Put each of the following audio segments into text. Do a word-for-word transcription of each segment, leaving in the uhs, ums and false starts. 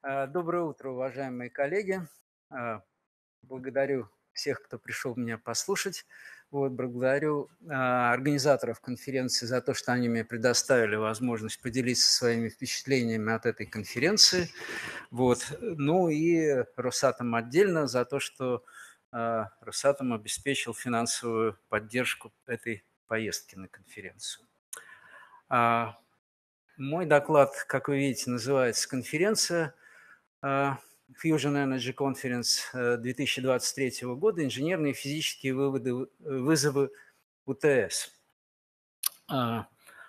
А, Доброе утро, уважаемые коллеги. А, Благодарю всех, кто пришел меня послушать. Вот, благодарю а, организаторов конференции за то, что они мне предоставили возможность поделиться своими впечатлениями от этой конференции. Вот. Ну и Росатом отдельно за то, что а, Росатом обеспечил финансовую поддержку этой поездки на конференцию. А, Мой доклад, как вы видите, называется «Конференция а, Fusion Energy Conference э, две тысячи двадцать третьего года. Инженерные и физические выводы, вызовы УТС». А,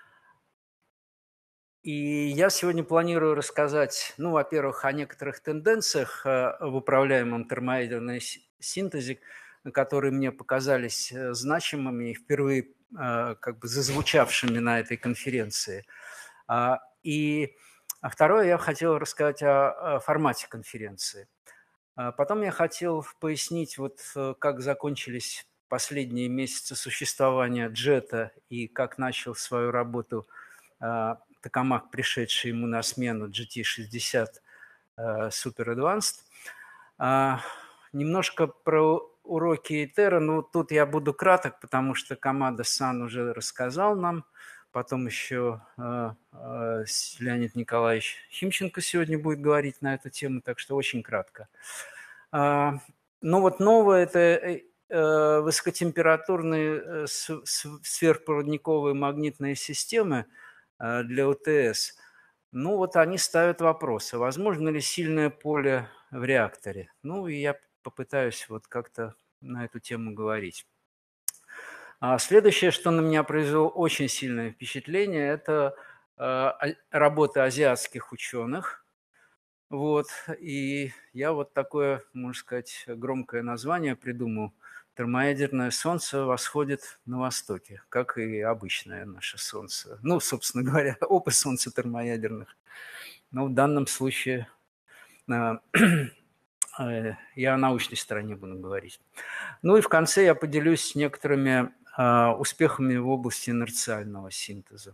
И я сегодня планирую рассказать, ну, во-первых, о некоторых тенденциях э, в управляемом термоядерном си- синтезе, которые мне показались э, значимыми и впервые э, как бы зазвучавшими на этой конференции. А, И а второе, я хотел рассказать о, о формате конференции. А Потом я хотел пояснить, вот э, как закончились последние месяцы существования джета и как начал свою работу а, токамак, пришедший ему на смену джи ти шестьдесят а, Super Advanced. А, Немножко про уроки Итера, но тут я буду краток, потому что Камада-сан уже рассказал нам. Потом еще э, э, Леонид Николаевич Химченко сегодня будет говорить на эту тему, так что очень кратко. А, Ну вот новое – это э, э, высокотемпературные э, с- с- сверхпроводниковые магнитные системы э, для УТС. Ну вот они ставят вопросы, возможно ли сильное поле в реакторе. Ну и я попытаюсь вот как-то на эту тему говорить. А следующее, что на меня произвело очень сильное впечатление, это э, а- работы азиатских ученых. Вот, и я вот такое, можно сказать, громкое название придумал. Термоядерное солнце восходит на востоке, как и обычное наше солнце. Ну, собственно говоря, оба солнца термоядерных. Но в данном случае а, э, я о научной стороне буду говорить. Ну и в конце я поделюсь некоторыми а, успехами в области инерциального синтеза.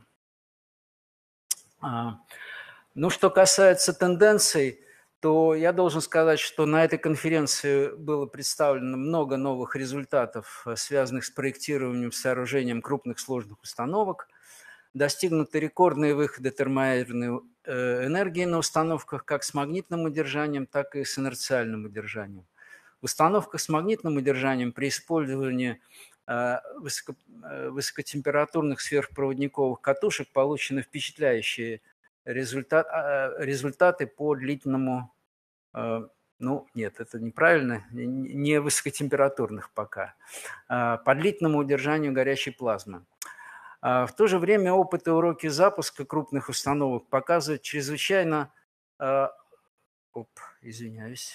А, Ну, что касается тенденций, то я должен сказать, что на этой конференции было представлено много новых результатов, э, связанных с проектированием, сооружением крупных сложных установок. Достигнуты рекордные выходы термоядерной э, энергии на установках как с магнитным удержанием, так и с инерциальным удержанием. В установках с магнитным удержанием при использовании э, высоко, э, высокотемпературных сверхпроводниковых катушек получены впечатляющие результат, а, результаты по длительному, э, ну нет, это неправильно, не высокотемпературных пока, а, по длительному удержанию горячей плазмы. А В то же время опыт и уроки запуска крупных установок показывают чрезвычайно... э, Оп, извиняюсь.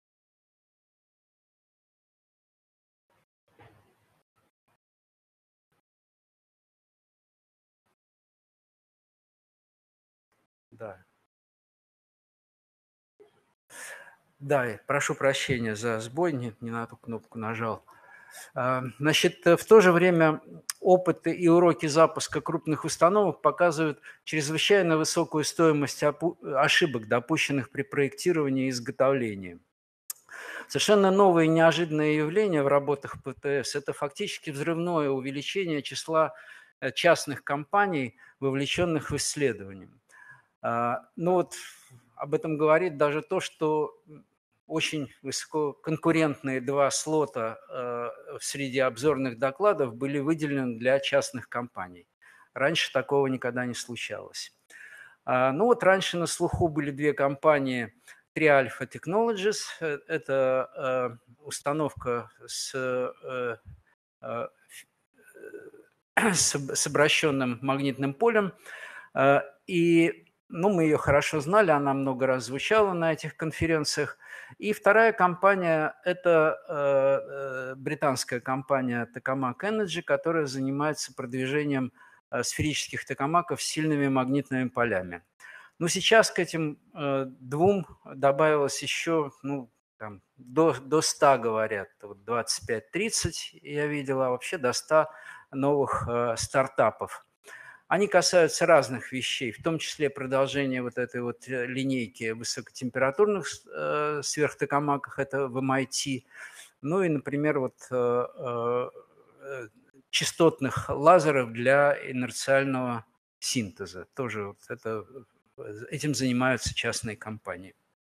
Да, да, прошу прощения за сбой, не, не на ту кнопку нажал. А, Значит, э, в то же время опыты и уроки запуска крупных установок показывают чрезвычайно высокую стоимость ошибок, допущенных при проектировании и изготовлении. Совершенно новое и неожиданное явление в работах ПТС – это фактически взрывное увеличение числа э, частных компаний, вовлеченных в исследования. А, Ну вот об этом говорит даже то, что очень высококонкурентные два слота э, среди обзорных докладов были выделены для частных компаний. Раньше такого никогда не случалось. А, Ну вот раньше на слуху были две компании три Alpha Technologies. э, Это э, установка с, э, э, с, с обращенным магнитным полем. Э, И ну, мы ее хорошо знали, она много раз звучала на этих конференциях. И вторая компания – это э, э, британская компания Tokamak Energy, которая занимается продвижением э, сферических токамаков с сильными магнитными полями. Но сейчас к этим э, двум добавилось еще, ну, там, до, до ста, говорят, вот двадцать пять тридцать я видел, а вообще до ста новых э, стартапов. Они касаются разных вещей, в том числе продолжения вот этой вот линейки высокотемпературных сверхтокамаках, это в эм ай ти, ну и, например, вот частотных лазеров для инерциального синтеза. Тоже вот это, этим занимаются частные компании.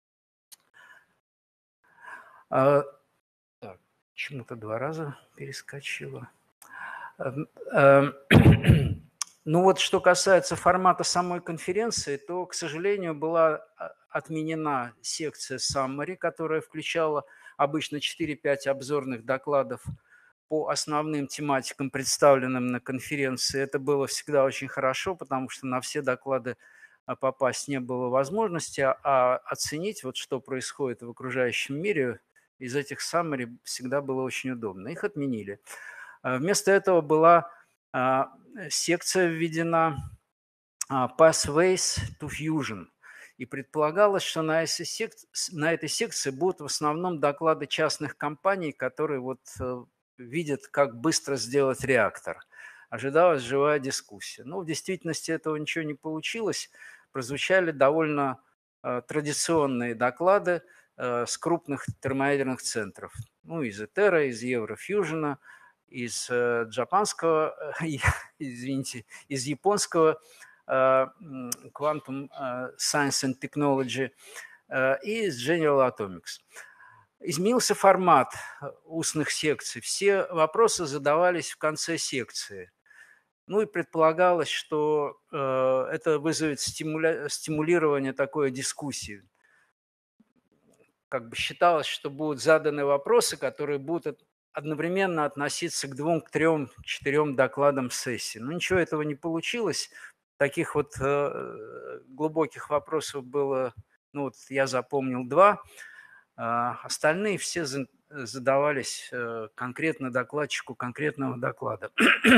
А, так, почему-то два раза перескочила. Ну вот, что касается формата самой конференции, то, к сожалению, была отменена секция Summary, которая включала обычно четыре-пять обзорных докладов по основным тематикам, представленным на конференции. Это было всегда очень хорошо, потому что на все доклады попасть не было возможности, а оценить, вот, что происходит в окружающем мире, из этих Summary всегда было очень удобно. Их отменили. Вместо этого была секция введена Pathways to Fusion. И предполагалось, что на этой, секции, на этой секции будут в основном доклады частных компаний, которые вот видят, как быстро сделать реактор. Ожидалась живая дискуссия. Но в действительности этого ничего не получилось. Прозвучали довольно традиционные доклады с крупных термоядерных центров. Ну, из ИТЕРа, из Еврофьюжена, из джапанского, извините, из японского Quantum Science and Technology и из General Atomics. Изменился формат устных секций. Все вопросы задавались в конце секции. Ну и предполагалось, что это вызовет стимуля... стимулирование такой дискуссии. Как бы считалось, что будут заданы вопросы, которые будут одновременно относиться к двум, к трем, четырем докладам сессии. Но ничего этого не получилось. Таких вот э, глубоких вопросов было, ну вот я запомнил два. А остальные все задавались э, конкретно докладчику конкретного доклада.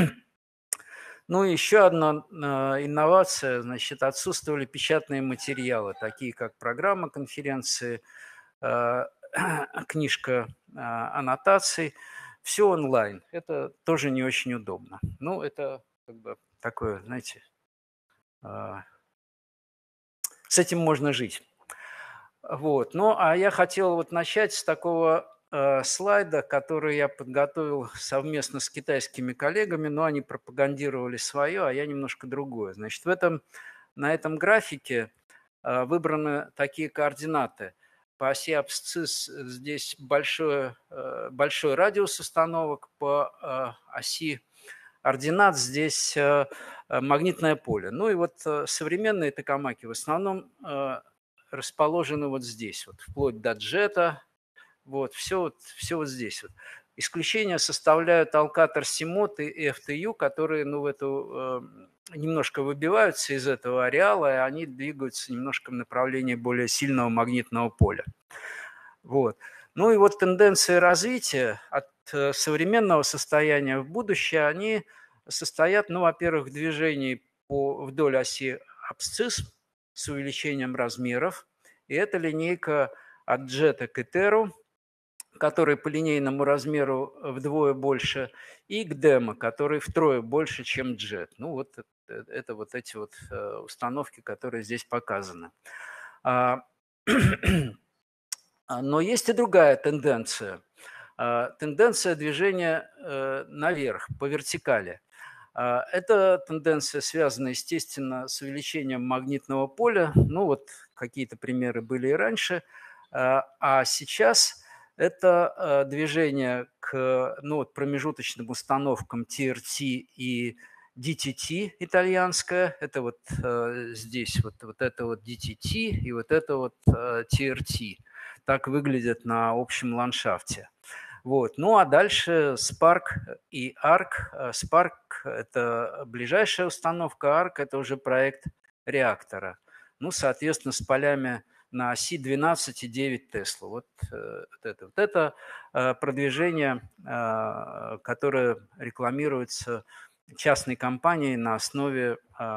Ну и еще одна э, инновация, значит, отсутствовали печатные материалы, такие как программа конференции, э, книжка э, аннотаций. Все онлайн. Это тоже не очень удобно. Ну, это как бы такое, знаете, э, с этим можно жить. Вот. Ну, а я хотел вот начать с такого э, слайда, который я подготовил совместно с китайскими коллегами, но они пропагандировали свое, а я немножко другое. Значит, в этом, на этом графике э, выбраны такие координаты. По оси абсцисс здесь большой, э, большой радиус установок, по э, оси ординат здесь э, магнитное поле. Ну и вот э, современные токамаки в основном э, расположены вот здесь, вот, вплоть до джета, вот, все, вот, все вот здесь. Вот. Исключение составляют Алкатор Симот и эф ти ю, которые ну, в эту, э, немножко выбиваются из этого ареала, и они двигаются немножко в направлении более сильного магнитного поля. Вот. Ну и вот тенденции развития от э, современного состояния в будущее, они состоят, ну, во-первых, в движении по, вдоль оси абсцисс, с увеличением размеров. И это линейка от джета к итеру, который по линейному размеру вдвое больше, и к демо, который втрое больше, чем джет. Ну вот это, это вот эти вот установки, которые здесь показаны. Но есть и другая тенденция. Тенденция движения наверх, по вертикали. Эта тенденция связана, естественно, с увеличением магнитного поля. Ну вот какие-то примеры были и раньше. А сейчас это движение к ну, вот промежуточным установкам ти эр ти и ди ти ти итальянское. Это вот здесь вот, вот это вот ди ти ти и вот это вот ти эр ти. Так выглядят на общем ландшафте. Вот. Ну а дальше Spark и арк. Spark – это ближайшая установка, арк – это уже проект реактора. Ну, соответственно, с полями на оси двенадцать и девять Тесла. Вот, вот это, вот это продвижение, которое рекламируется частной компанией на основе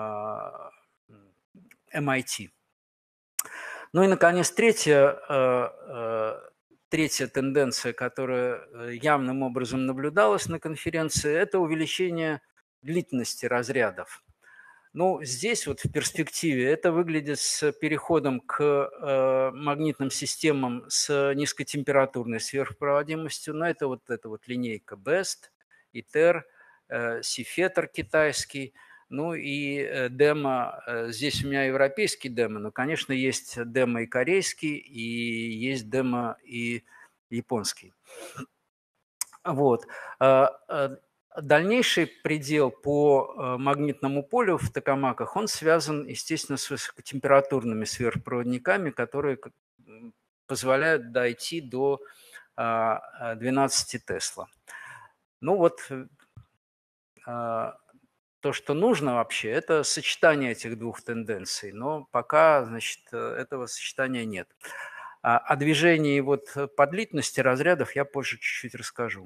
эм ай ти. Ну и, наконец, третья, третья тенденция, которая явным образом наблюдалась на конференции, это увеличение длительности разрядов. Ну, здесь вот в перспективе это выглядит с переходом к э, магнитным системам с низкотемпературной сверхпроводимостью. Но это вот эта вот линейка бест, итер, э, Сифетр китайский, ну и э, демо. Э, здесь у меня европейский демо, но, конечно, есть демо и корейский, и есть демо и японский. Вот. Э, э, Дальнейший предел по э, магнитному полю в токамаках, он связан, естественно, с высокотемпературными сверхпроводниками, которые к- м, позволяют дойти до а, а, двенадцати Тесла. Ну вот э, а, то, что нужно вообще, это сочетание этих двух тенденций, но пока, значит, э, этого сочетания нет. А о движении вот э, по длительности разрядов я позже чуть-чуть расскажу.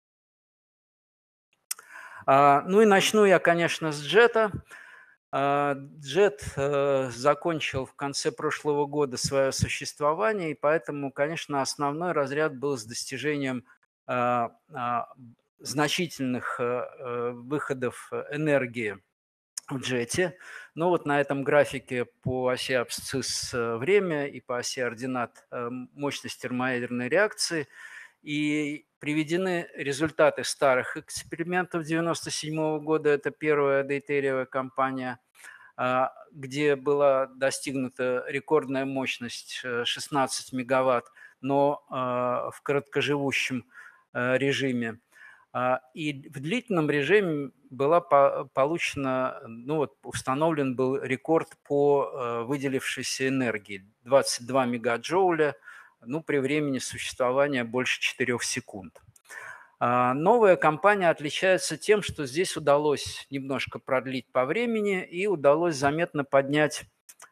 А, Ну и начну я, конечно, с джета. А, Джет э, закончил в конце прошлого года свое существование, и поэтому, конечно, основной разряд был с достижением а, а, значительных э, э, выходов энергии в джете. Но вот на этом графике по оси абсцисс э, время и по оси ординат э, мощность термоядерной реакции – и приведены результаты старых экспериментов девяносто седьмого года. Это первая дейтериевая кампания, а, где была достигнута рекордная мощность э, шестнадцать мегаватт, но а, в короткоживущем э, режиме. А, И в длительном режиме была по- получена, ну вот установлен был рекорд по э, выделившейся энергии двадцать два мегаджоуля, ну, при времени существования больше четырёх секунд. А, Новая компания отличается тем, что здесь удалось немножко продлить по времени и удалось заметно поднять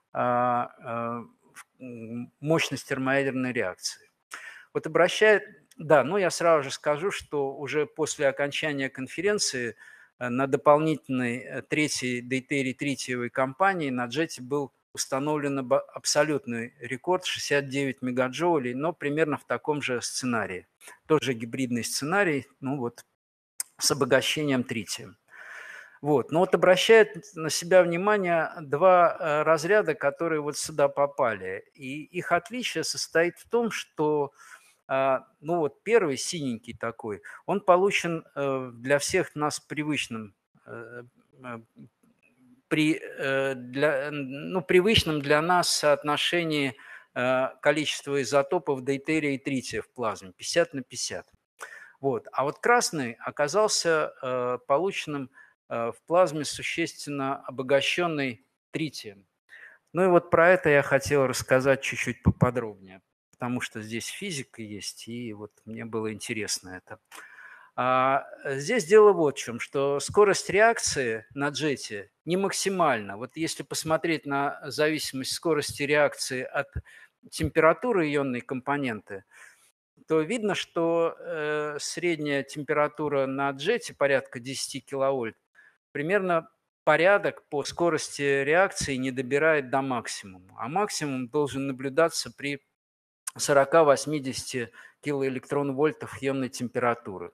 а, а, в- м, мощность термоядерной реакции. Вот обращает, да, ну я сразу же скажу, что уже после окончания конференции э, на дополнительной э, третьей дейтерий тритиевой кампании на джете был установлен або- абсолютный рекорд шестьдесят девять мегаджоулей, но примерно в таком же сценарии. Тоже гибридный сценарий, ну вот с обогащением тритием. Вот. Но вот обращает на себя внимание два э, разряда, которые вот сюда попали. И их отличие состоит в том, что а, ну вот первый синенький такой, он получен э, для всех нас привычным, э, э, при, э, для, ну, привычном для нас соотношении э, количества изотопов дейтерия и трития в плазме пятьдесят на пятьдесят. Вот. А вот красный оказался э, полученным э, в плазме существенно обогащенной тритием. Ну и вот про это я хотел рассказать чуть-чуть поподробнее, потому что здесь физика есть, и вот мне было интересно это. А, здесь дело вот в чем, что скорость реакции на джете не максимальна. Вот если посмотреть на зависимость скорости реакции от температуры ионной компоненты, то видно, что э, средняя температура на джете порядка десять киловольт, примерно порядок по скорости реакции не добирает до максимума. А максимум должен наблюдаться при сорок-восемьдесят килоэлектрон-вольтов ионной температуры.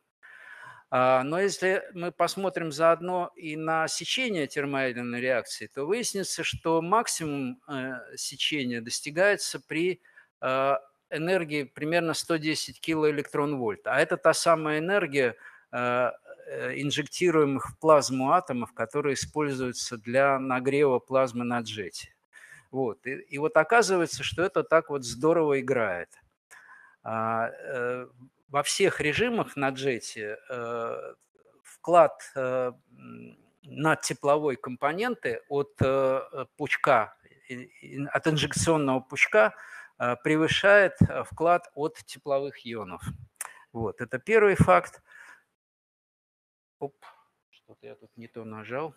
А, Но если мы посмотрим заодно и на сечение термоядерной реакции, то выяснится, что максимум э, сечения достигается при э, энергии примерно сто десять килоэлектрон-вольт. А это та самая энергия, э, э, инжектируемых в плазму атомов, которые используются для нагрева плазмы на джете. Вот. И, и вот оказывается, что это так вот здорово играет. А, э, Во всех режимах на джете э, вклад э, м, на тепловой компоненты от э, пучка, от инжекционного пучка э, превышает э, вклад от тепловых ионов. Вот, это первый факт. Оп, что-то я тут не то нажал.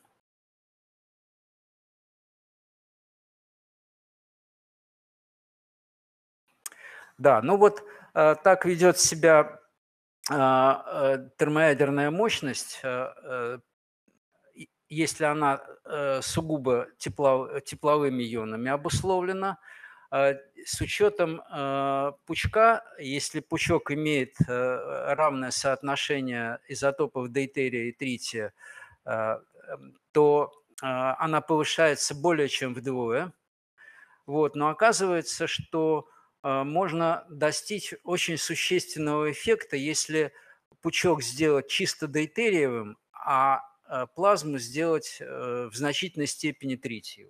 Да, ну вот э, так ведет себя э, э, термоядерная мощность, э, э, если она э, сугубо тепло, тепловыми ионами обусловлена, э, с учетом э, пучка, если пучок имеет э, равное соотношение изотопов дейтерия и трития, э, то она повышается более чем вдвое. Вот. Но оказывается, что можно достичь очень существенного эффекта, если пучок сделать чисто дейтериевым, а плазму сделать в значительной степени тритиевой.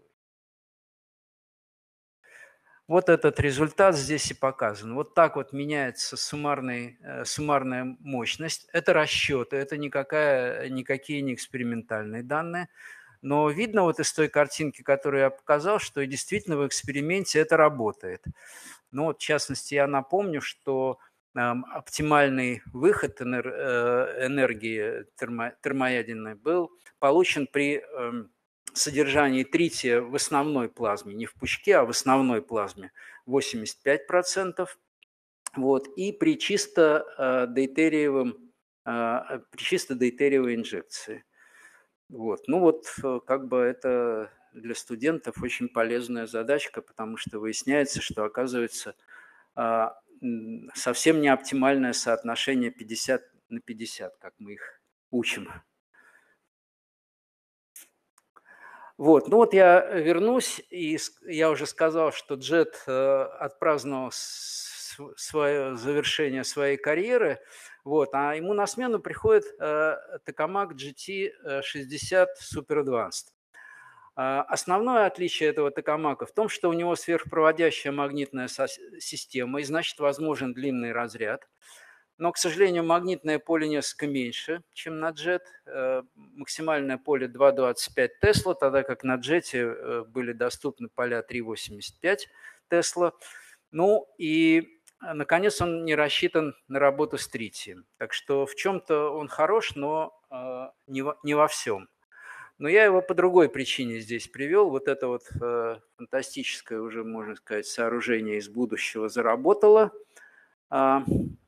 Вот этот результат здесь и показан. Вот так вот меняется суммарный, суммарная мощность. Это расчеты, это никакая, никакие не экспериментальные данные. Но видно вот из той картинки, которую я показал, что действительно в эксперименте это работает. Ну вот, в частности, я напомню, что э, оптимальный выход энер, э, энергии термо, термоядерной был получен при э, содержании трития в основной плазме, не в пучке, а в основной плазме восемьдесят пять процентов. Вот, и при чисто э, дейтериевом, э, при чисто дейтериевой инжекции. Вот. Ну вот, как бы это для студентов очень полезная задачка, потому что выясняется, что, оказывается, совсем не оптимальное соотношение пятьдесят на пятьдесят, как мы их учим. Вот, ну вот я вернусь, и я уже сказал, что Джет отпраздновал свое завершение своей карьеры, вот, а ему на смену приходит Tokamak джи ти шестьдесят Super Advanced. Основное отличие этого токамака в том, что у него сверхпроводящая магнитная система, и значит возможен длинный разряд. Но, к сожалению, магнитное поле несколько меньше, чем на джет. Максимальное поле два целых двадцать пять Тесла, тогда как на джете были доступны поля три целых восемьдесят пять Тесла. Ну и, наконец, он не рассчитан на работу с тритием. Так что в чем-то он хорош, но не во, не во всем. Но я его по другой причине здесь привел. Вот это вот э, фантастическое уже, можно сказать, сооружение из будущего заработало. А,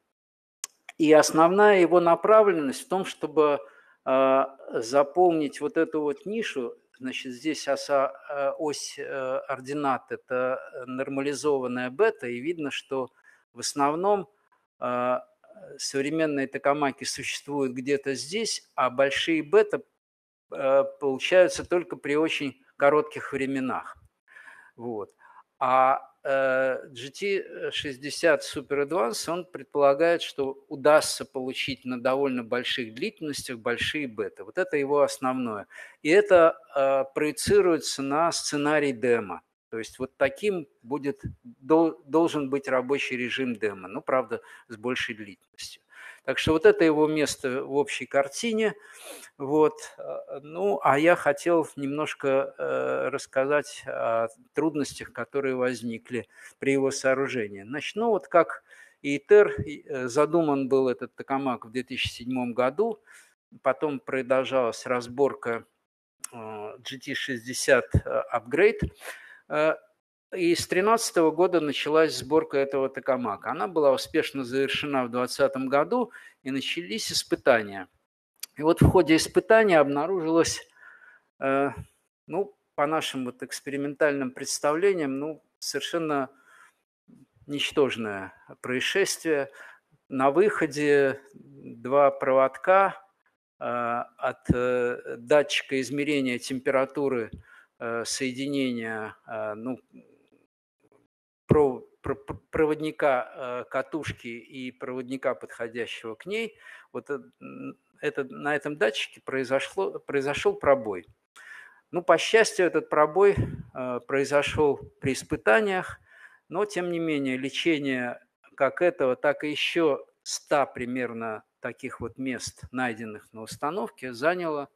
и основная его направленность в том, чтобы э, заполнить вот эту вот нишу. Значит, здесь оса, э, ось э, ординат – это нормализованная бета, и видно, что в основном э, современные токамаки существуют где-то здесь, а большие бета получаются только при очень коротких временах. Вот. А джи ти шестьдесят Super Advanced, он предполагает, что удастся получить на довольно больших длительностях большие бета. Вот это его основное. И это э, проецируется на сценарий демо. То есть вот таким будет, должен быть рабочий режим демо, ну, правда, с большей длительностью. Так что вот это его место в общей картине. Вот. Ну, а я хотел немножко э, рассказать о трудностях, которые возникли при его сооружении. Значит, ну вот как ИТЕР, задуман был этот токамак в две тысячи седьмом году, потом продолжалась разборка э, джи ти шестьдесят Upgrade, э, и с две тысячи тринадцатого года началась сборка этого токамака. Она была успешно завершена в две тысячи двадцатом году, и начались испытания. И вот в ходе испытания обнаружилось, э, ну, по нашим вот экспериментальным представлениям, ну, совершенно ничтожное происшествие. На выходе два проводка э, от э, датчика измерения температуры э, соединения, э, ну, про, про, проводника э, катушки и проводника, подходящего к ней, вот это, на этом датчике произошло, произошел пробой. Ну, по счастью, этот пробой э, произошел при испытаниях, но, тем не менее, лечение как этого, так и еще ста примерно таких вот мест, найденных на установке, заняло,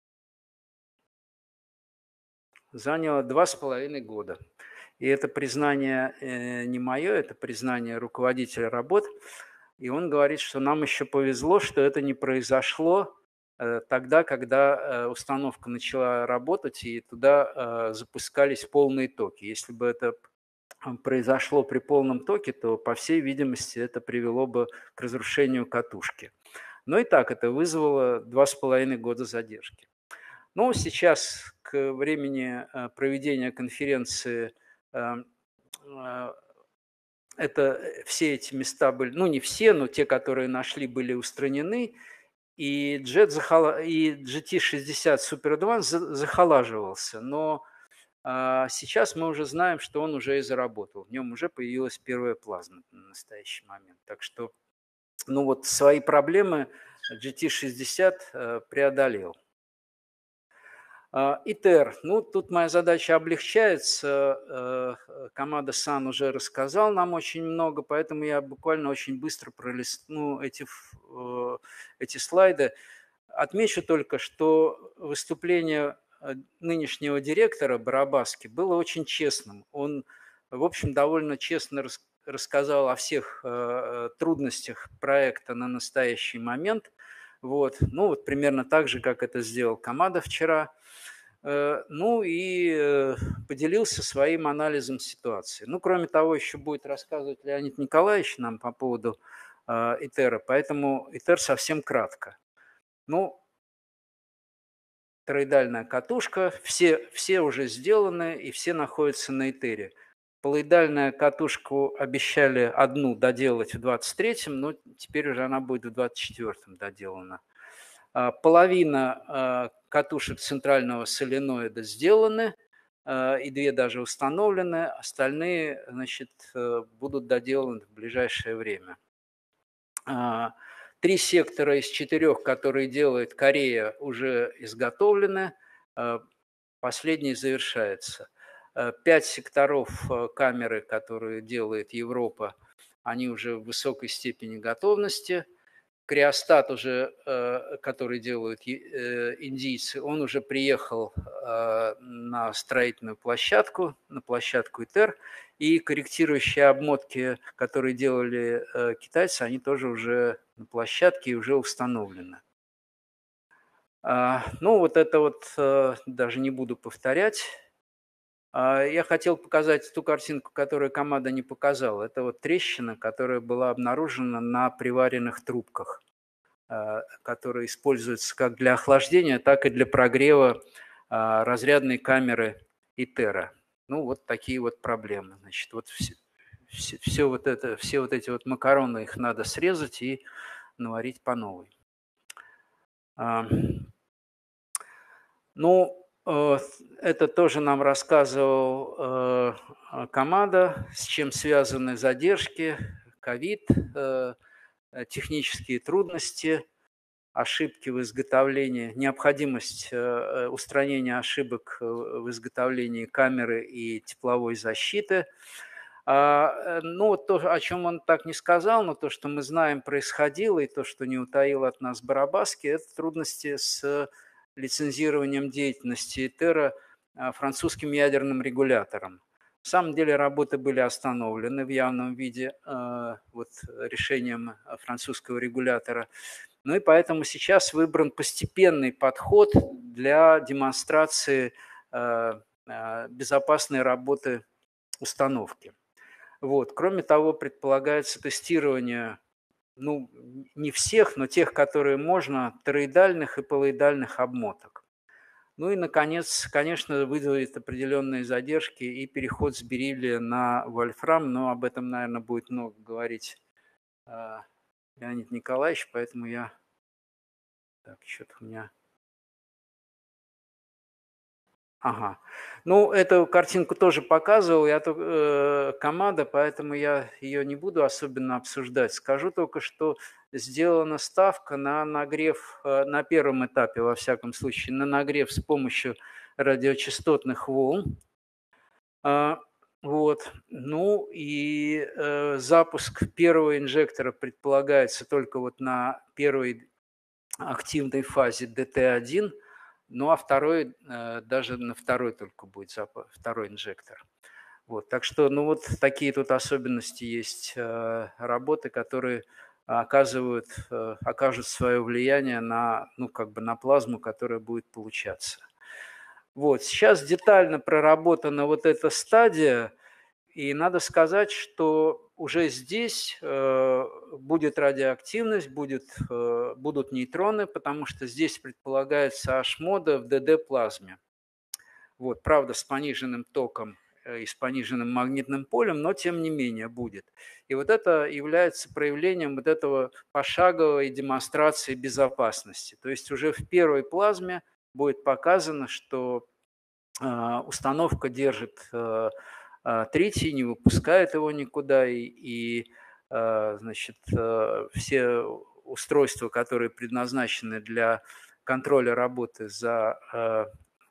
заняло два с половиной года. И это признание э, не мое, это признание руководителя работ. И он говорит, что нам еще повезло, что это не произошло э, тогда, когда э, установка начала работать, и туда э, запускались полные токи. Если бы это произошло при полном токе, то, по всей видимости, это привело бы к разрушению катушки. Но и так это вызвало два с половиной года задержки. Но сейчас, к времени э, проведения конференции, э, э, это все эти места были, ну не все, но те, которые нашли, были устранены. и, Jet захола... и джи ти шестьдесят Super Advanced захолаживался, но а, сейчас мы уже знаем, что он уже и заработал. В нем уже появилась первая плазма на настоящий момент. Так что, ну вот, свои проблемы джи ти шестьдесят преодолел. ИТЕР. Ну, тут моя задача облегчается. Камада Сан уже рассказал нам очень много, поэтому я буквально очень быстро пролистну эти, эти слайды. Отмечу только, что выступление нынешнего директора Барабаски было очень честным. Он, в общем, довольно честно рассказал о всех трудностях проекта на настоящий момент. Вот. Ну, вот примерно так же, как это сделал Камада вчера. Ну и поделился своим анализом ситуации. Ну, кроме того, еще будет рассказывать Леонид Николаевич нам по поводу ИТЕРа, поэтому ИТЕР совсем кратко. Ну, тороидальная катушка, все, все уже сделаны и все находятся на ИТЕРе. Полоидальную катушку обещали одну доделать в двадцать третьем, но теперь уже она будет в двадцать четвёртом доделана. Половина катушек центрального соленоида сделаны, и две даже установлены, остальные, значит, будут доделаны в ближайшее время. Три сектора из четырех, которые делает Корея, уже изготовлены, последний завершается. Пять секторов камеры, которые делает Европа, они уже в высокой степени готовности. Криостат уже, который делают индийцы, он уже приехал на строительную площадку, на площадку ИТЕР, и корректирующие обмотки, которые делали китайцы, они тоже уже на площадке и уже установлены. Ну, вот это вот даже не буду повторять. Я хотел показать ту картинку, которую Камада не показал. Это вот трещина, которая была обнаружена на приваренных трубках, которые используются как для охлаждения, так и для прогрева разрядной камеры ИТЕРа. Ну, вот такие вот проблемы. Значит, вот все, все, все, вот это, все вот эти вот макароны, их надо срезать и наварить по новой. Ну, это тоже нам рассказывал Камада, с чем связаны задержки, ковид, технические трудности, ошибки в изготовлении, необходимость устранения ошибок в изготовлении камеры и тепловой защиты. Ну, вот то, о чем он так не сказал, но то, что мы знаем, происходило, и то, что не утаил от нас Барабаски, это трудности с лицензированием деятельности ИТЕРа французским ядерным регулятором. На самом деле работы были остановлены в явном виде вот, решением французского регулятора. Ну и поэтому сейчас выбран постепенный подход для демонстрации безопасной работы установки. Вот. Кроме того, предполагается тестирование, ну, не всех, но тех, которые можно, тороидальных и полоидальных обмоток. Ну и, наконец, конечно, вызовет определенные задержки и переход с бериллия на вольфрам, но об этом, наверное, будет много говорить э, Леонид Николаевич, поэтому я... Так, что-то у меня... Ага. Ну, эту картинку тоже показывал я э, Камада, поэтому я ее не буду особенно обсуждать. Скажу только, что сделана ставка на нагрев, э, на первом этапе, во всяком случае, на нагрев с помощью радиочастотных волн. А, вот. Ну и э, запуск первого инжектора предполагается только вот на первой активной фазе ди ти один. Ну, а второй, даже на второй только будет второй инжектор. Вот, так что, ну, вот такие тут особенности есть работы, которые оказывают, окажут свое влияние на, ну, как бы на плазму, которая будет получаться. Вот, сейчас детально проработана вот эта стадия, и надо сказать, что уже здесь э, будет радиоактивность, будет, э, будут нейтроны, потому что здесь предполагается H-мода в ди ди-плазме. Вот, правда, с пониженным током и с пониженным магнитным полем, но тем не менее будет. И вот это является проявлением вот этого пошаговой демонстрации безопасности. То есть уже в первой плазме будет показано, что установка держит тритий, не выпускает его никуда, и, и значит, все устройства, которые предназначены для контроля работы за,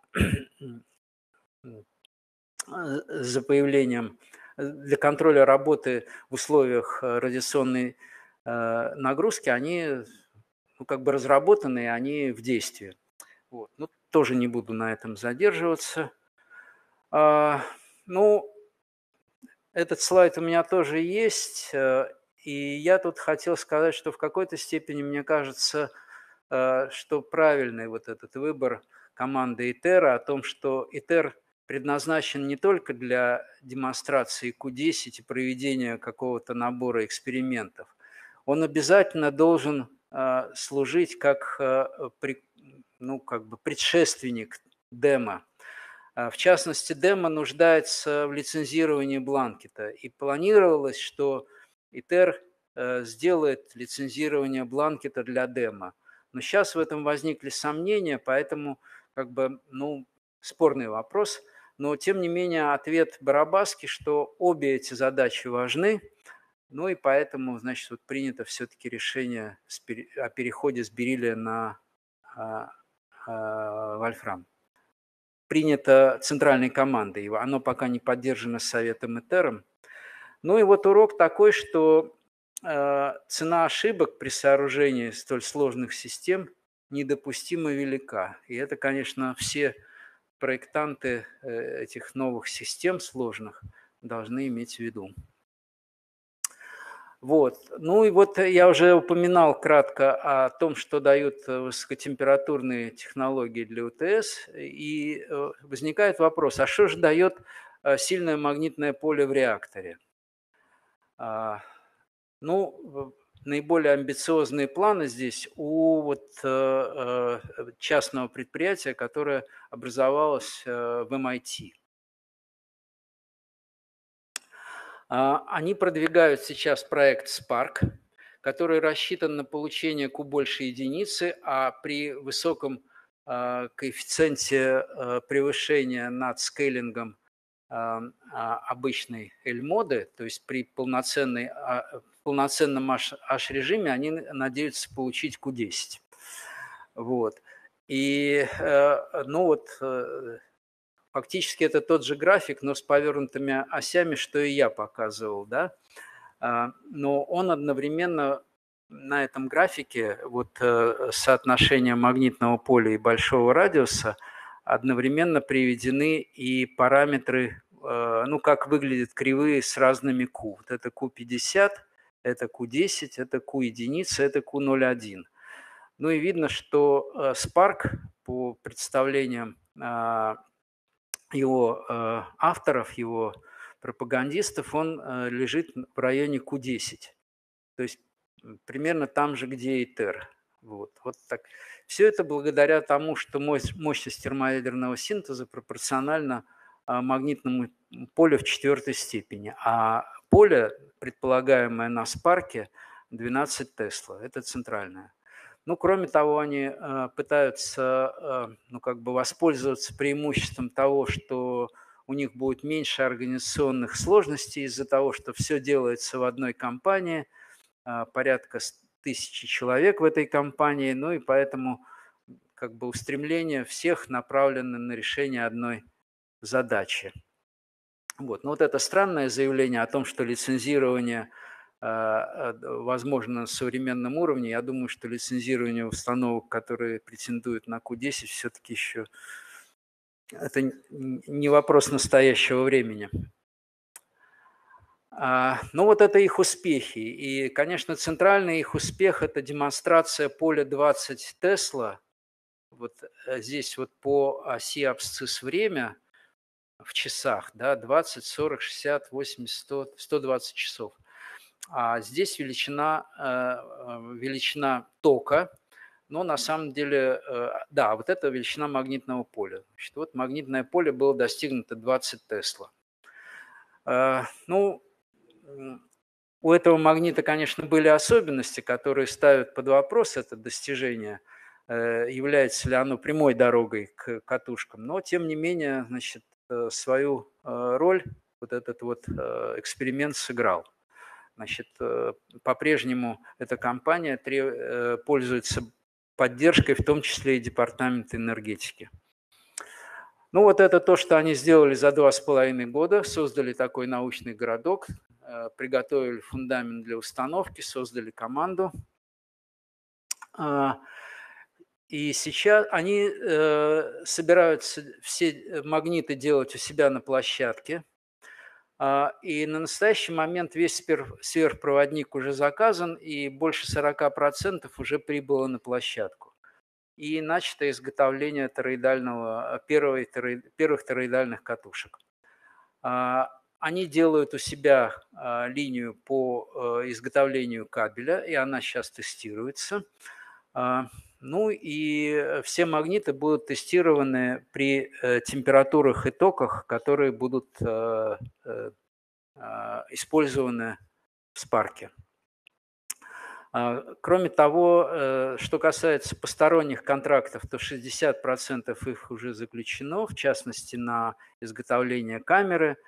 за появлением, для контроля работы в условиях радиационной нагрузки, они ну, как бы разработаны, они в действии. Вот. Ну, тоже не буду на этом задерживаться. А, ну, этот слайд у меня тоже есть, и я тут хотел сказать, что в какой-то степени, мне кажется, что правильный вот этот выбор команды ИТЕРа о том, что ИТЕР предназначен не только для демонстрации Q десять и проведения какого-то набора экспериментов. Он обязательно должен служить как, ну, как бы предшественник демо. В частности, демо нуждается в лицензировании бланкета, и планировалось, что ИТЕР сделает лицензирование бланкета для демо. Но сейчас в этом возникли сомнения, поэтому как бы, ну, спорный вопрос. Но, тем не менее, ответ Барабаски, что обе эти задачи важны, ну и поэтому, значит, вот принято все-таки решение о переходе с бериллия на а, а, вольфрам. Принято центральной командой, оно пока не поддержано Советом ИТЕРом. Ну и вот урок такой, что э, цена ошибок при сооружении столь сложных систем недопустимо велика. И это, конечно, все проектанты э, этих новых систем сложных должны иметь в виду. Вот. Ну и вот я уже упоминал кратко о том, что дают высокотемпературные технологии для УТС, и возникает вопрос, а что же дает сильное магнитное поле в реакторе? Ну, наиболее амбициозные планы здесь у вот частного предприятия, которое образовалось в эм ай ти. Они продвигают сейчас проект Spark, который рассчитан на получение Q больше единицы, а при высоком коэффициенте превышения над скейлингом обычной L-моды, то есть при полноценной, полноценном H-режиме, они надеются получить Q десять. Вот. И, ну вот, фактически это тот же график, но с повернутыми осями, что и я показывал, да. Но он одновременно на этом графике, вот соотношение магнитного поля и большого радиуса, одновременно приведены и параметры, ну, как выглядят кривые с разными Q. Вот это Q пятьдесят, это Q десять, это Q единица, это Q ноль целых одна десятая. Ну и видно, что Spark по представлениям его э, авторов, его пропагандистов, он э, лежит в районе Q десять. То есть примерно там же, где ИТЕР. Вот, вот так. Все это благодаря тому, что мощность термоядерного синтеза пропорциональна э, магнитному полю в четвертой степени. А поле, предполагаемое на Спарке, двенадцать Тесла. Это центральное. Ну, кроме того, они э, пытаются э, ну, как бы воспользоваться преимуществом того, что у них будет меньше организационных сложностей из-за того, что все делается в одной компании, э, порядка тысячи человек в этой компании, ну и поэтому как бы устремление всех направлено на решение одной задачи. Вот. Но вот это странное заявление о том, что лицензирование возможно на современном уровне. Я думаю, что лицензирование установок, которые претендуют на Q десять, все-таки еще это не вопрос настоящего времени. Но вот это их успехи. И, конечно, центральный их успех – это демонстрация поля двадцать Тесла. Вот здесь вот по оси абсцисс время в часах, да, двадцать, сорок, шестьдесят, восемьдесят, сто, сто двадцать часов. А здесь величина, величина тока, но на самом деле, да, вот это величина магнитного поля. Значит, вот магнитное поле было достигнуто двадцать Тесла. Ну, у этого магнита, конечно, были особенности, которые ставят под вопрос это достижение, является ли оно прямой дорогой к катушкам, но, тем не менее, значит, свою роль вот этот вот эксперимент сыграл. Значит, по-прежнему эта компания пользуется поддержкой, в том числе и Департамента энергетики. Ну вот это то, что они сделали за два с половиной года, создали такой научный городок, приготовили фундамент для установки, создали команду. И сейчас они собираются все магниты делать у себя на площадке. И на настоящий момент весь сверхпроводник уже заказан, и больше сорока процентов уже прибыло на площадку. И начато изготовление тороидального, первой, первых тороидальных катушек. Они делают у себя линию по изготовлению кабеля, и она сейчас тестируется. Ну и все магниты будут тестированы при температурах и токах, которые будут использованы в спарке. Кроме того, что касается посторонних контрактов, то шестьдесят процентов их уже заключено, в частности, на изготовление камеры,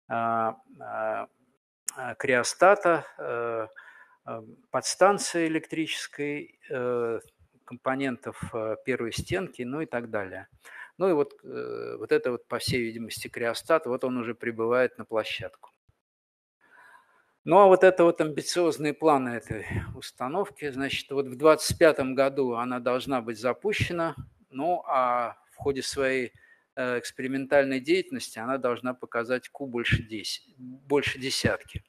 криостата, подстанции электрической, компонентов первой стенки, ну и так далее. Ну и вот, вот это вот, по всей видимости, криостат, вот он уже прибывает на площадку. Ну а вот это вот амбициозные планы этой установки, значит, вот в двадцать пятом году она должна быть запущена, ну а в ходе своей экспериментальной деятельности она должна показать Q больше, десять, больше десятки.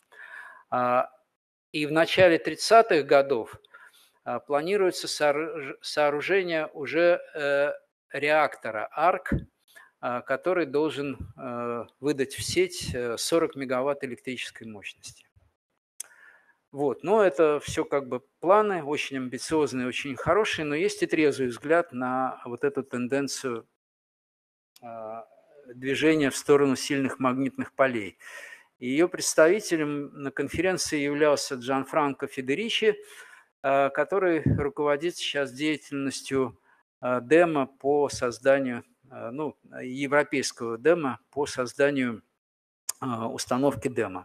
И в начале тридцатых годов планируется сооружение уже реактора арк, который должен выдать в сеть сорок мегаватт электрической мощности. Вот, но это все как бы планы, очень амбициозные, очень хорошие, но есть и трезвый взгляд на вот эту тенденцию движения в сторону сильных магнитных полей. Ее представителем на конференции являлся Джанфранко Федеричи, который руководит сейчас деятельностью демо по созданию, ну, европейского демо по созданию установки демо.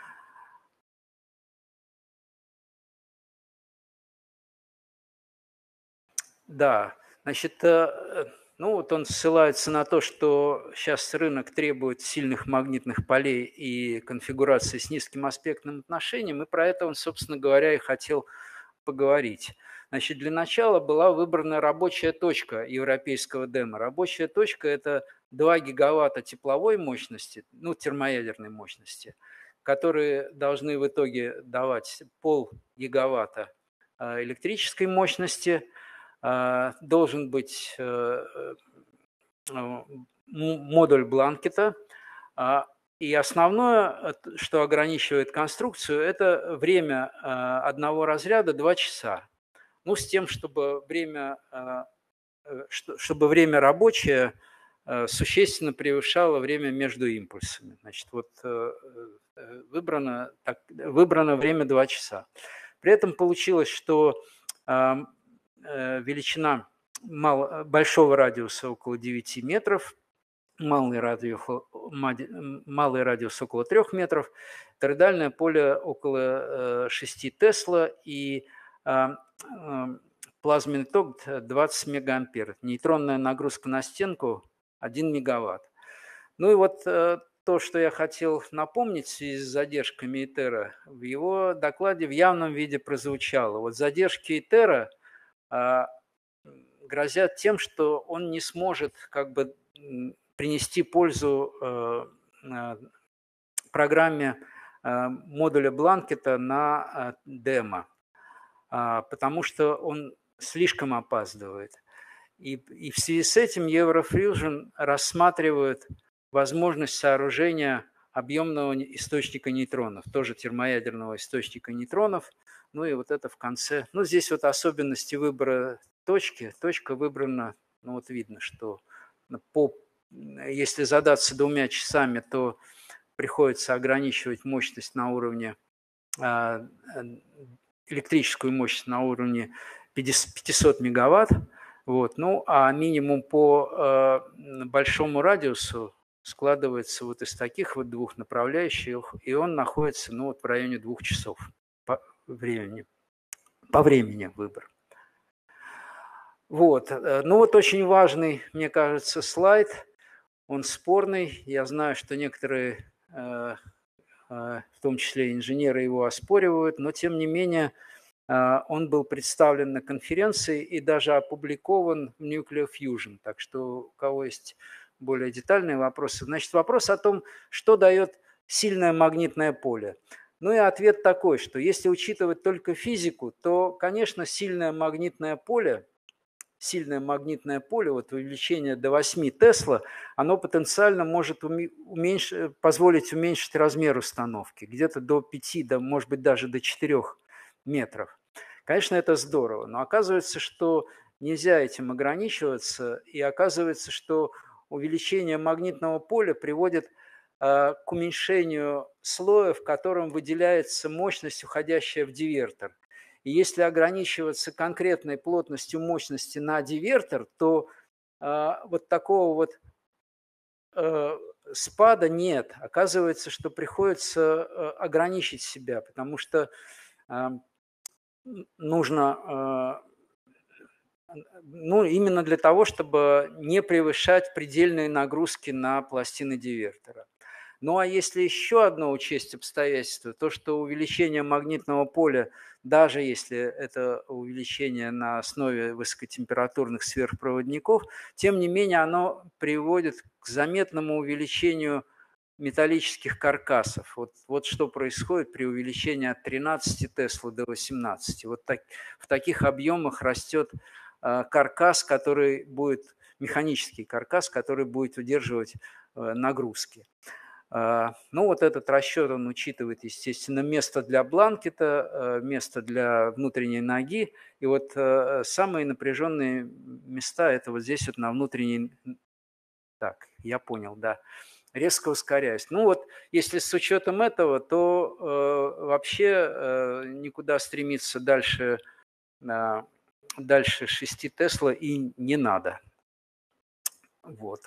Да, значит, ну вот он ссылается на то, что сейчас рынок требует сильных магнитных полей и конфигурации с низким аспектным отношением, и про это он, собственно говоря, и хотел поговорить. Значит, для начала была выбрана рабочая точка европейского демо. Рабочая точка – это два гигаватта тепловой мощности, ну, термоядерной мощности, которые должны в итоге давать пол гигаватта электрической мощности. Должен быть модуль бланкета. И основное, что ограничивает конструкцию, это время одного разряда два часа. Ну, с тем, чтобы время, чтобы время рабочее существенно превышало время между импульсами. Значит, вот выбрано, так, выбрано время два часа. При этом получилось, что величина мал, большого радиуса около девяти метров, малый радиус, малый радиус около трёх метров, тороидальное поле около шести Тесла и плазменный ток двадцать мегаампер, нейтронная нагрузка на стенку один мегаватт. Ну и вот то, что я хотел напомнить в связи с задержками ИТЕРа, в его докладе в явном виде прозвучало. Вот задержки ИТЕРа грозят тем, что он не сможет как бы принести пользу программе модуля бланкета на демо, потому что он слишком опаздывает. И, и в связи с этим Eurofusion рассматривает возможность сооружения объемного источника нейтронов, тоже термоядерного источника нейтронов. Ну и вот это в конце. Ну здесь вот особенности выбора точки. Точка выбрана, ну вот видно, что по, если задаться двумя часами, то приходится ограничивать мощность на уровне, электрическую мощность на уровне пятьсот мегаватт. Вот. Ну, а минимум по большому радиусу складывается вот из таких вот двух направляющих, и он находится, ну, вот в районе двух часов по времени. По времени выбор. Вот. Ну вот очень важный, мне кажется, слайд. Он спорный. Я знаю, что некоторые, в том числе инженеры, его оспоривают, но тем не менее он был представлен на конференции и даже опубликован в Nuclear Fusion. Так что у кого есть более детальные вопросы. Значит, вопрос о том, что дает сильное магнитное поле. Ну и ответ такой, что если учитывать только физику, то, конечно, сильное магнитное поле, сильное магнитное поле, вот увеличение до восьми Тесла, оно потенциально может уменьшить, позволить уменьшить размер установки, где-то до пяти, да, может быть, даже до четырёх метров. Конечно, это здорово, но оказывается, что нельзя этим ограничиваться, и оказывается, что увеличение магнитного поля приводит к уменьшению слоя, в котором выделяется мощность, уходящая в дивертор. И если ограничиваться конкретной плотностью мощности на дивертор, то э, вот такого вот э, спада нет. Оказывается, что приходится э, ограничить себя, потому что э, нужно, э, ну, именно для того, чтобы не превышать предельные нагрузки на пластины дивертора. Ну а если еще одно учесть обстоятельство, то что увеличение магнитного поля, даже если это увеличение на основе высокотемпературных сверхпроводников, тем не менее оно приводит к заметному увеличению металлических каркасов. Вот, вот что происходит при увеличении от тринадцати Тесла до восемнадцати. Вот так, в таких объемах растет э, каркас, который будет, механический каркас, который будет удерживать э, нагрузки. Ну, вот этот расчет, он учитывает, естественно, место для бланкета, место для внутренней ноги. И вот самые напряженные места – это вот здесь вот на внутренней… Так, я понял, да. Резко ускоряюсь. Ну вот, если с учетом этого, то э, вообще э, никуда стремиться дальше, э, дальше шести Тесла и не надо. Вот.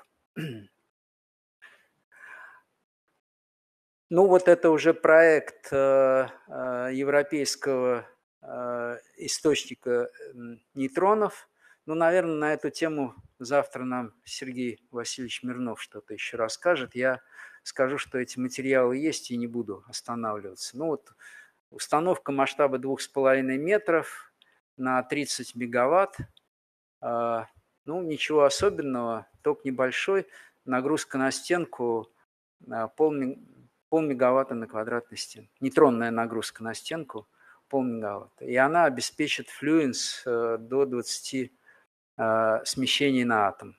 Ну, вот это уже проект э, э, европейского э, источника нейтронов. Ну, наверное, на эту тему завтра нам Сергей Васильевич Мирнов что-то еще расскажет. Я скажу, что эти материалы есть, и не буду останавливаться. Ну, вот установка масштаба двух с половиной метров на тридцать мегаватт. Э, ну, ничего особенного, ток небольшой. Нагрузка на стенку э, пол полмегаватта на квадратный стен. Нейтронная нагрузка на стенку полмегаватта. И она обеспечит флюенс до двадцати э, смещений на атом.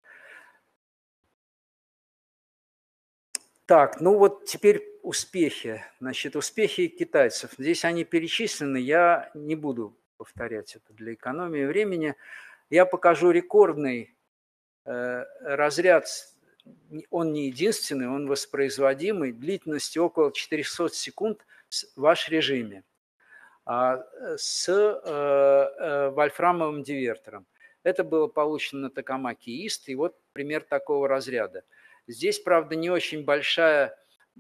Так, ну вот теперь успехи. Значит, успехи китайцев. Здесь они перечислены, я не буду повторять это для экономии времени. Я покажу рекордный э, разряд. Он не единственный, он воспроизводимый, длительностью около четырёхсот секунд в ваш-режиме с вольфрамовым дивертором. Это было получено на Токамаке Ист, и вот пример такого разряда. Здесь, правда, не очень большая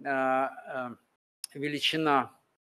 величина.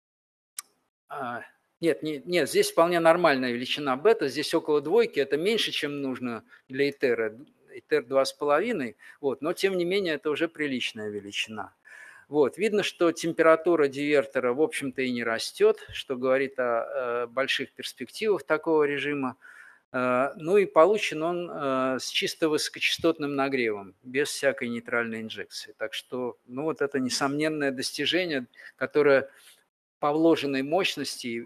Нет, нет, нет, здесь вполне нормальная величина бета, здесь около двойки, это меньше, чем нужно для ИТЕРа. ИТЕР два с половиной, вот, но тем не менее это уже приличная величина. Вот, видно, что температура дивертора, в общем-то, и не растет, что говорит о, о больших перспективах такого режима. Ну и получен он с чисто высокочастотным нагревом, без всякой нейтральной инжекции. Так что, ну вот это несомненное достижение, которое по вложенной мощности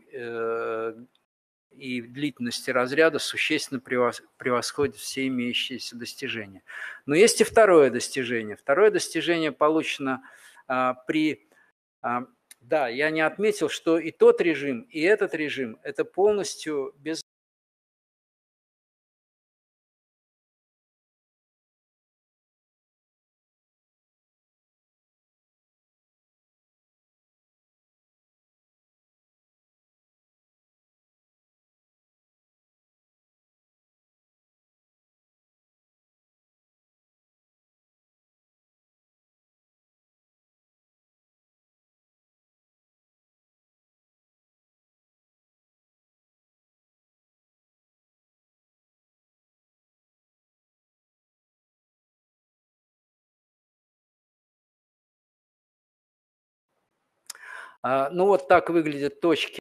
и длительности разряда существенно превосходит все имеющиеся достижения. Но есть и второе достижение. Второе достижение получено а, при… А, да, я не отметил, что и тот режим, и этот режим – это полностью без… Ну, вот так выглядят точки.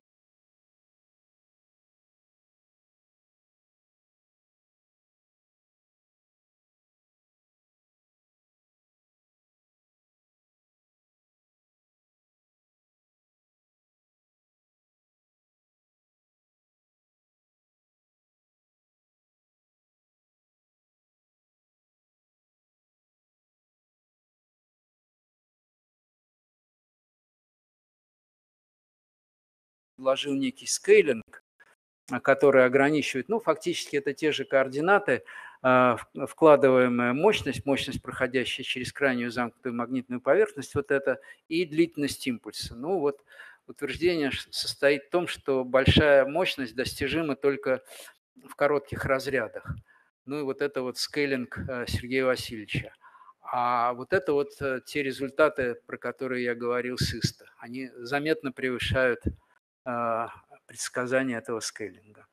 Предложил некий скейлинг, который ограничивает, ну, фактически это те же координаты, вкладываемая мощность, мощность, проходящая через крайнюю замкнутую магнитную поверхность, вот это, и длительность импульса. Ну, вот утверждение состоит в том, что большая мощность достижима только в коротких разрядах. Ну, и вот это вот скейлинг Сергея Васильевича. А вот это вот те результаты, про которые я говорил с ИСТа. Они заметно превышают предсказания этого скейлинга.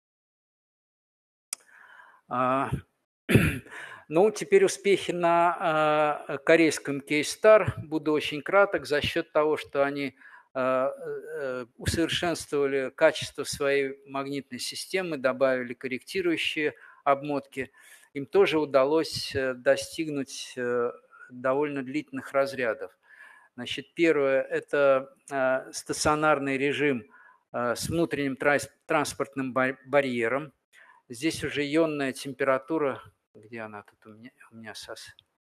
Ну, теперь успехи на корейском K-Star. Буду очень краток за счет того, что они усовершенствовали качество своей магнитной системы, добавили корректирующие обмотки. Им тоже удалось достигнуть довольно длительных разрядов. Значит, первое – это стационарный режим с внутренним транспортным барьером. Здесь уже ионная температура, где она тут у меня, у меня сос...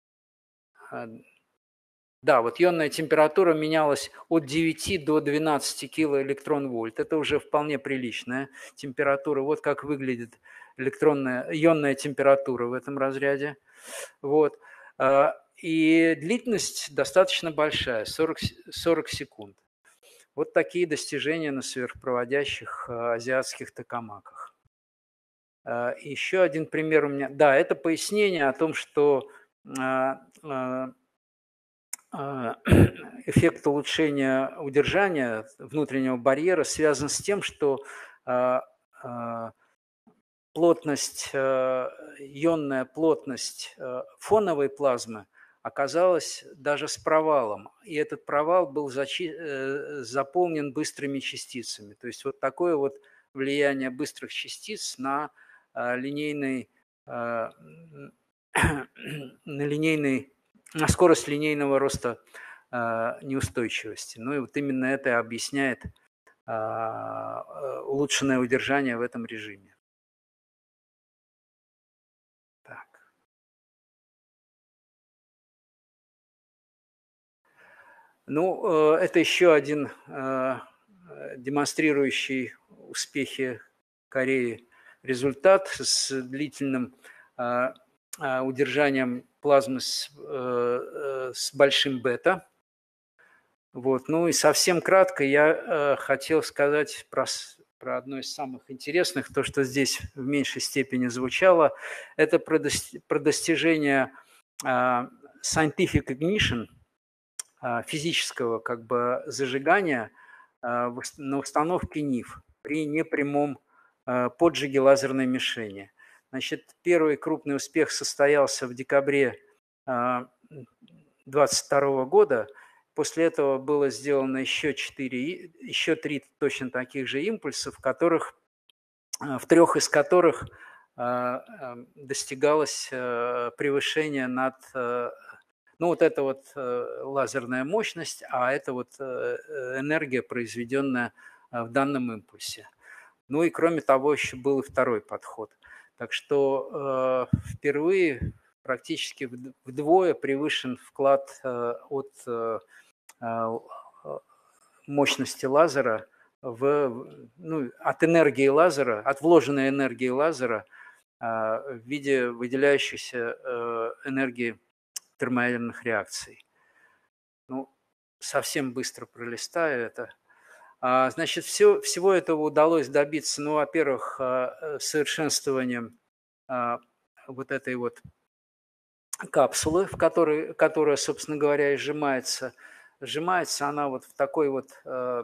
Да, вот ионная температура менялась от девяти до двенадцати килоэлектрон-вольт. Это уже вполне приличная температура. Вот как выглядит электронная, ионная температура в этом разряде. Вот. И длительность достаточно большая, сорок, сорок секунд. Вот такие достижения на сверхпроводящих азиатских токамаках. Еще один пример у меня. Да, это пояснение о том, что эффект улучшения удержания внутреннего барьера связан с тем, что плотность, ионная плотность фоновой плазмы оказалась даже с провалом. И этот провал был зачи... заполнен быстрыми частицами. То есть вот такое вот влияние быстрых частиц на линейный, на линейный, на скорость линейного роста неустойчивости. Ну и вот именно это объясняет улучшенное удержание в этом режиме. Так. Ну, это еще один демонстрирующий успехи Кореи результат с длительным удержанием плазмы с, с большим бета. Вот. Ну и совсем кратко я хотел сказать про, про одно из самых интересных, то, что здесь в меньшей степени звучало, это про, дости, про достижение scientific ignition, физического как бы зажигания на установке НИФ при непрямом поджиге лазерной мишени. Значит, первый крупный успех состоялся в декабре две тысячи двадцать второго года. После этого было сделано еще, четыре, еще три точно таких же импульса, в, которых, в трех из которых достигалось превышение над... Ну, вот это вот лазерная мощность, а это вот энергия, произведенная в данном импульсе. Ну и кроме того, еще был и второй подход. Так что э, впервые практически вдвое превышен вклад э, от э, мощности лазера, в, ну, от энергии лазера, от вложенной энергии лазера э, в виде выделяющейся э, энергии термоядерных реакций. Ну, совсем быстро пролистаю это. Значит, все, всего этого удалось добиться, ну, во-первых, совершенствованием вот этой вот капсулы, в которой, которая, собственно говоря, и сжимается. Сжимается она вот в такой вот, в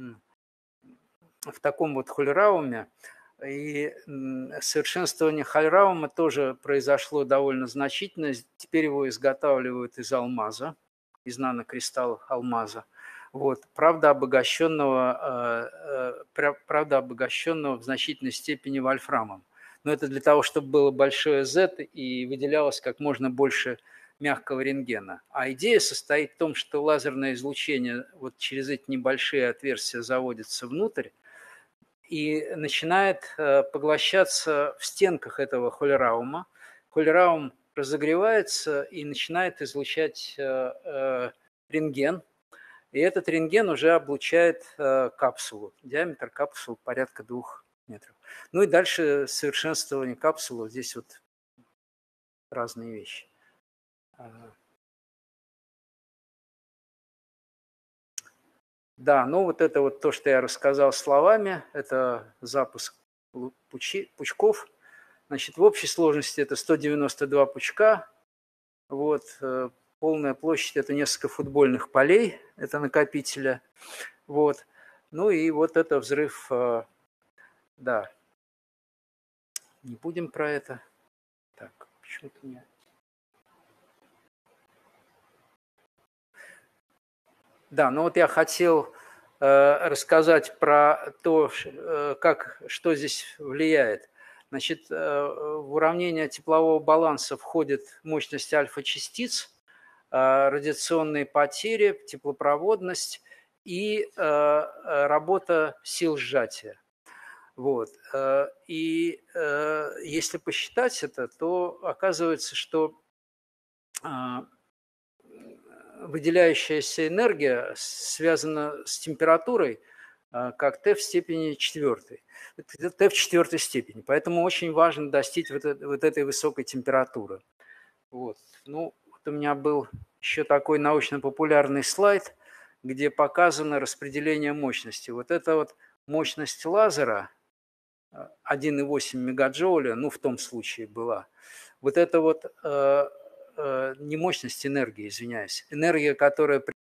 таком вот хольрауме. И совершенствование хольраума тоже произошло довольно значительно. Теперь его изготавливают из алмаза, из нанокристаллов алмаза. Вот, правда, обогащенного, правда, обогащенного в значительной степени вольфрамом. Но это для того, чтобы было большое Z и выделялось как можно больше мягкого рентгена. А идея состоит в том, что лазерное излучение вот через эти небольшие отверстия заводится внутрь и начинает поглощаться в стенках этого холераума. Холераум разогревается и начинает излучать рентген. И этот рентген уже облучает капсулу. Диаметр капсулы порядка двух метров. Ну и дальше совершенствование капсулы. Здесь вот разные вещи. Да, ну вот это вот то, что я рассказал словами, это запуск пучи, пучков. Значит, в общей сложности это сто девяносто два пучка. Вот, полная площадь – это несколько футбольных полей, это накопителя. Вот. Ну и вот это взрыв, да. Не будем про это. Так, почему-то не... Да, ну вот я хотел э, рассказать про то, э, как, что здесь влияет. Значит, э, в уравнение теплового баланса входит мощность альфа-частиц, э, радиационные потери, теплопроводность и э, работа сил сжатия. Вот. И э, если посчитать это, то оказывается, что э, выделяющаяся энергия связана с температурой, как Т в степени четвертой. Это Т в четвертой степени. Поэтому очень важно достичь вот, это, вот этой высокой температуры. Вот. Ну, вот у меня был еще такой научно-популярный слайд, где показано распределение мощности. Вот это вот мощность лазера один и восемь мегаджоуля, ну в том случае была. Вот это вот э, э, не мощность энергии, извиняюсь, энергия, которая